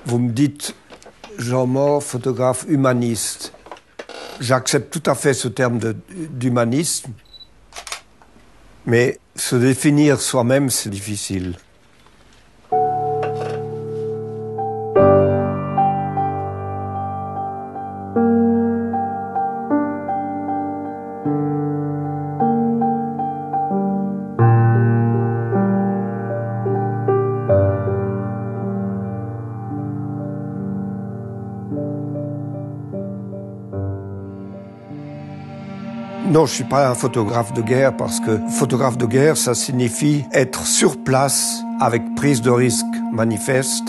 Vous me dites, Jean Mort, photographe humaniste. J'accepte tout à fait ce terme d'humanisme, mais se définir soi-même, c'est difficile. Non, je ne suis pas un photographe de guerre parce que photographe de guerre, ça signifie être sur place avec prise de risque manifeste.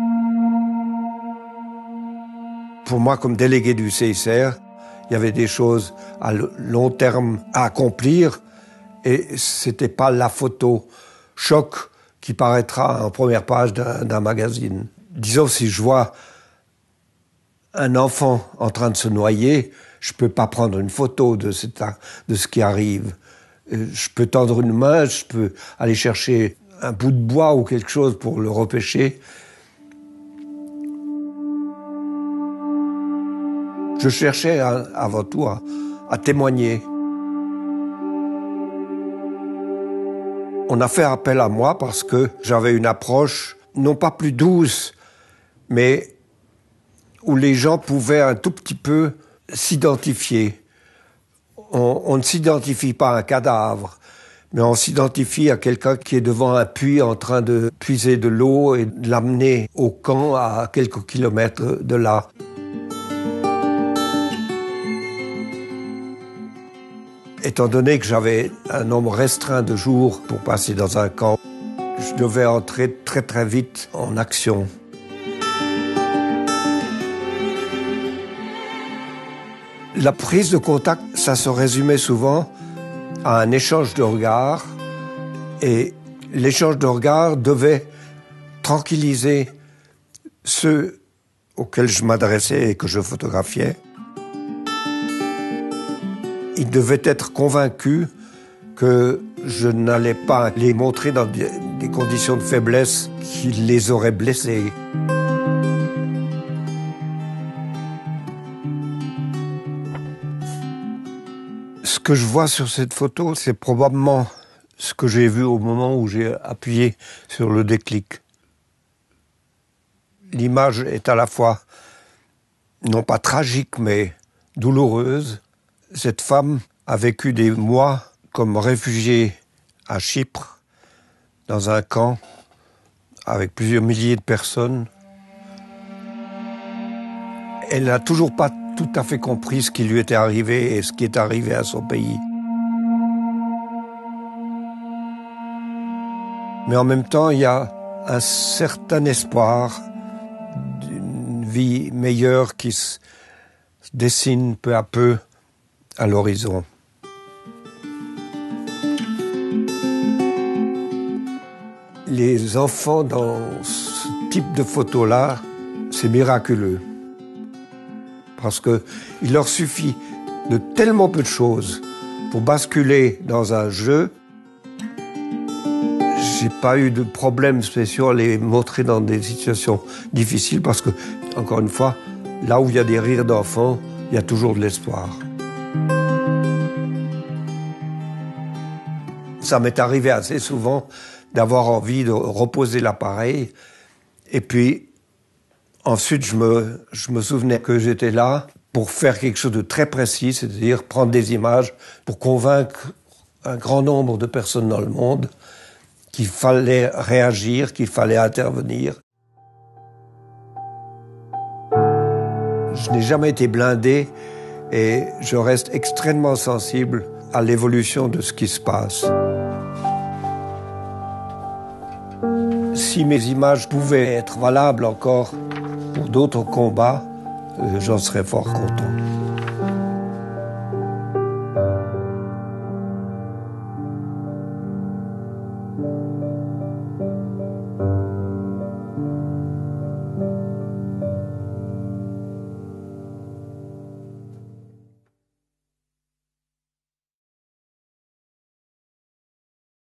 Pour moi, comme délégué du CICR, il y avait des choses à long terme à accomplir et c'était pas la photo choc qui paraîtra en première page d'un magazine. Disons, si je vois un enfant en train de se noyer, je peux pas prendre une photo de ce qui arrive. Je peux tendre une main, je peux aller chercher un bout de bois ou quelque chose pour le repêcher. Je cherchais avant tout à témoigner. On a fait appel à moi parce que j'avais une approche non pas plus douce, mais où les gens pouvaient un tout petit peu s'identifier. On ne s'identifie pas à un cadavre, mais on s'identifie à quelqu'un qui est devant un puits en train de puiser de l'eau et de l'amener au camp à quelques kilomètres de là. Étant donné que j'avais un nombre restreint de jours pour passer dans un camp, je devais entrer très très vite en action. La prise de contact, ça se résumait souvent à un échange de regards et l'échange de regards devait tranquilliser ceux auxquels je m'adressais et que je photographiais. Ils devaient être convaincus que je n'allais pas les montrer dans des conditions de faiblesse qui les auraient blessés. Ce que je vois sur cette photo, c'est probablement ce que j'ai vu au moment où j'ai appuyé sur le déclic. L'image est à la fois, non pas tragique, mais douloureuse. Cette femme a vécu des mois comme réfugiée à Chypre, dans un camp, avec plusieurs milliers de personnes. Elle n'a toujours pas tout à fait compris ce qui lui était arrivé et ce qui est arrivé à son pays. Mais en même temps, il y a un certain espoir d'une vie meilleure qui se dessine peu à peu à l'horizon. Les enfants dans ce type de photo-là, c'est miraculeux. Parce qu'il leur suffit de tellement peu de choses pour basculer dans un jeu. J'ai pas eu de problèmes spéciaux à les montrer dans des situations difficiles parce que, encore une fois, là où il y a des rires d'enfants, il y a toujours de l'espoir. Ça m'est arrivé assez souvent d'avoir envie de reposer l'appareil et puis ensuite, je me souvenais que j'étais là pour faire quelque chose de très précis, c'est-à-dire prendre des images pour convaincre un grand nombre de personnes dans le monde qu'il fallait réagir, qu'il fallait intervenir. Je n'ai jamais été blindé et je reste extrêmement sensible à l'évolution de ce qui se passe. Si mes images pouvaient être valables encore pour d'autres combats, j'en serais fort content.